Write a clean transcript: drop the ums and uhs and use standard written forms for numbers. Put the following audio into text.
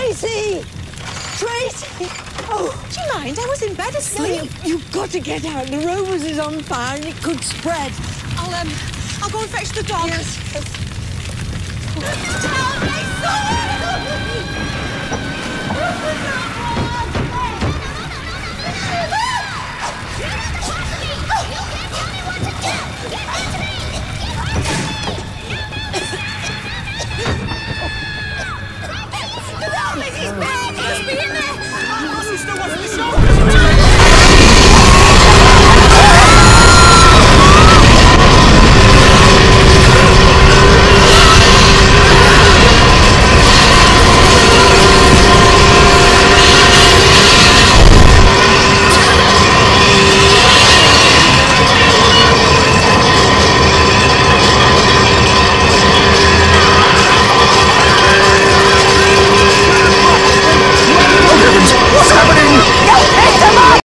Tracy! Tracy! Oh, do you mind? I was in bed asleep. No, you've got to get out. The Rovers is on fire and it could spread. I'll go and fetch the dog. Yes.